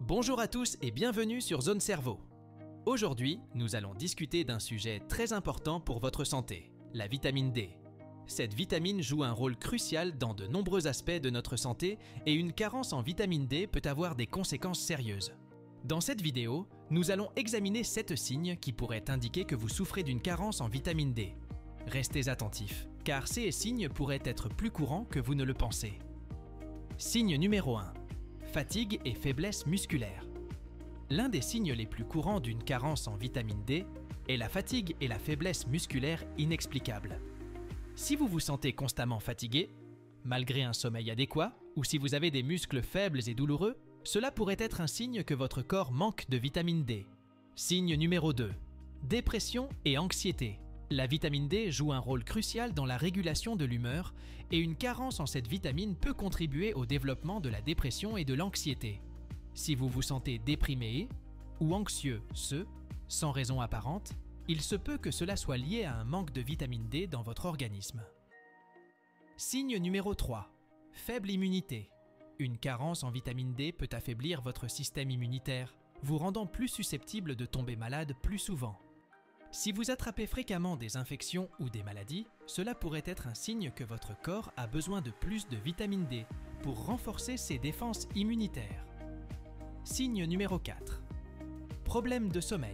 Bonjour à tous et bienvenue sur Zone Cerveau. Aujourd'hui, nous allons discuter d'un sujet très important pour votre santé, la vitamine D. Cette vitamine joue un rôle crucial dans de nombreux aspects de notre santé et une carence en vitamine D peut avoir des conséquences sérieuses. Dans cette vidéo, nous allons examiner 7 signes qui pourraient indiquer que vous souffrez d'une carence en vitamine D. Restez attentifs, car ces signes pourraient être plus courants que vous ne le pensez. Signe numéro 1. Fatigue et faiblesse musculaire. L'un des signes les plus courants d'une carence en vitamine D est la fatigue et la faiblesse musculaire inexplicables. Si vous vous sentez constamment fatigué, malgré un sommeil adéquat, ou si vous avez des muscles faibles et douloureux, cela pourrait être un signe que votre corps manque de vitamine D. Signe numéro 2. Dépression et anxiété. La vitamine D joue un rôle crucial dans la régulation de l'humeur et une carence en cette vitamine peut contribuer au développement de la dépression et de l'anxiété. Si vous vous sentez déprimé ou anxieux, sans raison apparente, il se peut que cela soit lié à un manque de vitamine D dans votre organisme. Signe numéro 3. Faible immunité. Une carence en vitamine D peut affaiblir votre système immunitaire, vous rendant plus susceptible de tomber malade plus souvent. Si vous attrapez fréquemment des infections ou des maladies, cela pourrait être un signe que votre corps a besoin de plus de vitamine D pour renforcer ses défenses immunitaires. Signe numéro 4. Problème de sommeil.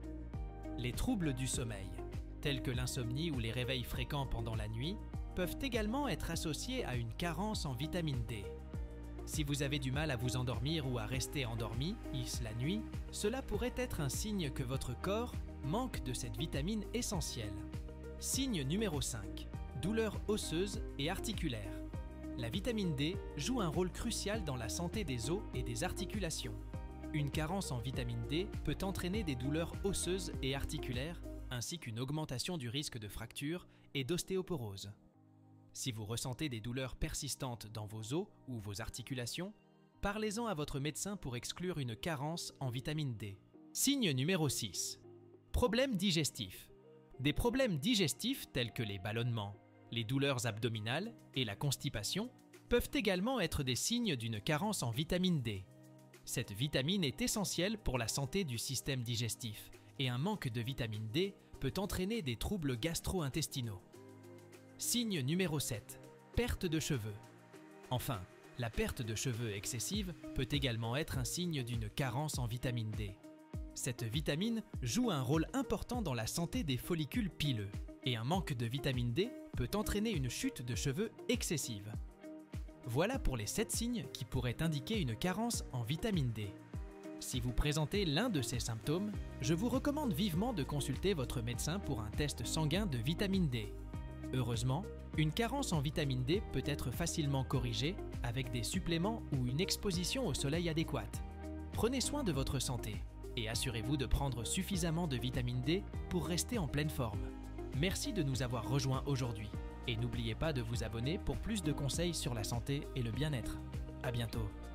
Les troubles du sommeil, tels que l'insomnie ou les réveils fréquents pendant la nuit, peuvent également être associés à une carence en vitamine D. Si vous avez du mal à vous endormir ou à rester endormi, la nuit, cela pourrait être un signe que votre corps manque de cette vitamine essentielle. Signe numéro 5. Douleurs osseuses et articulaires. La vitamine D joue un rôle crucial dans la santé des os et des articulations. Une carence en vitamine D peut entraîner des douleurs osseuses et articulaires, ainsi qu'une augmentation du risque de fracture et d'ostéoporose. Si vous ressentez des douleurs persistantes dans vos os ou vos articulations, parlez-en à votre médecin pour exclure une carence en vitamine D. Signe numéro 6. Problèmes digestifs. Des problèmes digestifs tels que les ballonnements, les douleurs abdominales et la constipation peuvent également être des signes d'une carence en vitamine D. Cette vitamine est essentielle pour la santé du système digestif et un manque de vitamine D peut entraîner des troubles gastro-intestinaux. Signe numéro 7. Perte de cheveux. Enfin, la perte de cheveux excessive peut également être un signe d'une carence en vitamine D. Cette vitamine joue un rôle important dans la santé des follicules pileux et un manque de vitamine D peut entraîner une chute de cheveux excessive. Voilà pour les 7 signes qui pourraient indiquer une carence en vitamine D. Si vous présentez l'un de ces symptômes, je vous recommande vivement de consulter votre médecin pour un test sanguin de vitamine D. Heureusement, une carence en vitamine D peut être facilement corrigée avec des suppléments ou une exposition au soleil adéquate. Prenez soin de votre santé et assurez-vous de prendre suffisamment de vitamine D pour rester en pleine forme. Merci de nous avoir rejoints aujourd'hui et n'oubliez pas de vous abonner pour plus de conseils sur la santé et le bien-être. À bientôt.